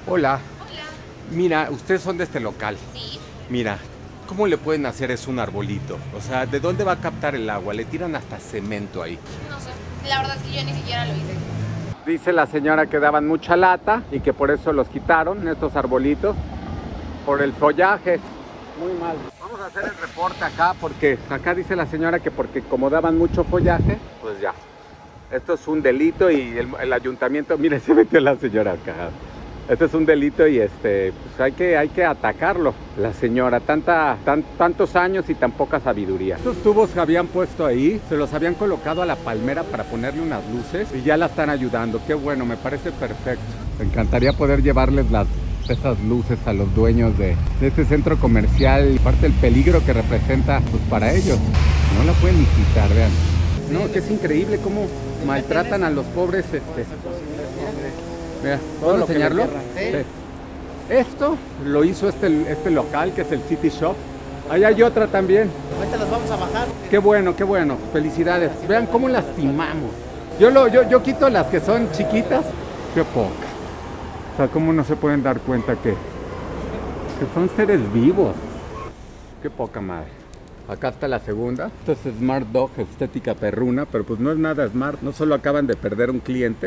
Hola, Hola. mira, ustedes son de este local. Sí. Mira, ¿cómo le pueden hacer es un arbolito? O sea, ¿de dónde va a captar el agua? Le tiran hasta cemento ahí. No sé. La verdad es que yo ni siquiera lo hice. Dice la señora que daban mucha lata y que por eso los quitaron, estos arbolitos, por el follaje. Muy mal. Vamos a hacer el reporte acá porque acá dice la señora que porque como daban mucho follaje, pues ya. Esto es un delito y el ayuntamiento, mire, se metió la señora acá. Este es un delito y pues hay que atacarlo. La señora, tantos años y tan poca sabiduría. Estos tubos que habían puesto ahí, se los habían colocado a la palmera para ponerle unas luces y ya la están ayudando. Qué bueno, me parece perfecto. Me encantaría poder llevarles esas luces a los dueños de este centro comercial. Aparte el peligro que representa pues para ellos. No la pueden ni quitar, vean. No, que es increíble cómo maltratan a los pobres. Mira, ¿puedo enseñarlo? Sí. Esto lo hizo este local que es el City Shop. Ahí hay otra también. Ahorita las vamos a bajar. Qué bueno, qué bueno. Felicidades. Vean cómo lastimamos. Yo quito las que son chiquitas. Qué poca. O sea, cómo no se pueden dar cuenta que son seres vivos. Qué poca madre. Acá está la segunda. Esto es Smart Dog, estética perruna, pero pues no es nada smart. No solo acaban de perder un cliente.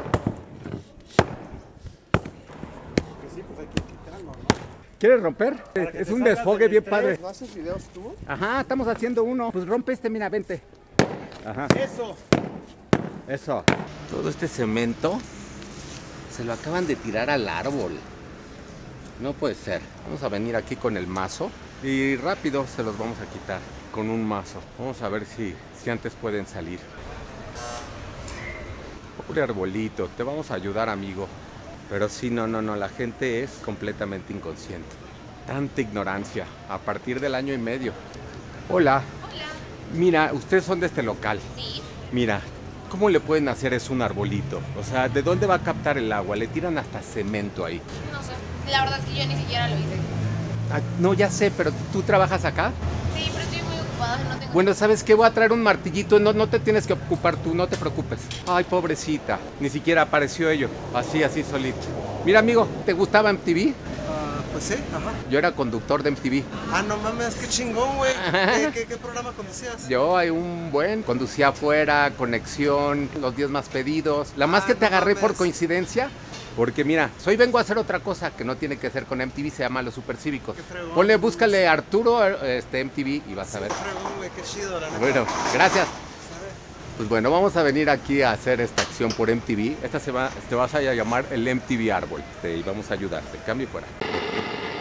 ¿Quieres romper? Es un desfogue bien padre. ¿No haces videos tú? Ajá, estamos haciendo uno. Pues rompe este, mira, vente. Ajá. Eso. Todo este cemento se lo acaban de tirar al árbol. No puede ser. Vamos a venir aquí con el mazo y rápido se los vamos a quitar con un mazo. Vamos a ver si antes pueden salir. Pobre arbolito, te vamos a ayudar, amigo. Pero sí, no, la gente es completamente inconsciente. Tanta ignorancia, a partir del año y medio. Hola, Hola. mira, ustedes son de este local. Sí. Mira, ¿cómo le pueden hacer es un arbolito? O sea, ¿de dónde va a captar el agua? Le tiran hasta cemento ahí. No sé. La verdad es que yo ni siquiera lo hice. Ah, no, ya sé, pero ¿tú trabajas acá? Sí, pero estoy muy ocupada y no tengo... Bueno, ¿sabes qué? Voy a traer un martillito, no te tienes que ocupar tú, no te preocupes. Ay, pobrecita, ni siquiera apareció ello, así solito. Mira, amigo, ¿te gustaba MTV? Pues sí, ajá. Yo era conductor de MTV. Ah, no mames, qué chingón, güey. ¿Qué programa conducías? Yo hay un buen, conducía afuera, Conexión, Los 10 Más Pedidos. La más que te no agarré por mames. coincidencia, porque mira, hoy vengo a hacer otra cosa que no tiene que ser con MTV, se llama Los Supercívicos. Qué fregón. Ponle, búscale Arturo MTV y vas a ver. Qué fregón, güey, qué chido, la neta. Bueno, gracias. ¿Sabe? Pues bueno, vamos a venir aquí a hacer esta acción por MTV. Te vas a llamar el MTV Árbol. Y vamos a ayudarte. Cambio y fuera.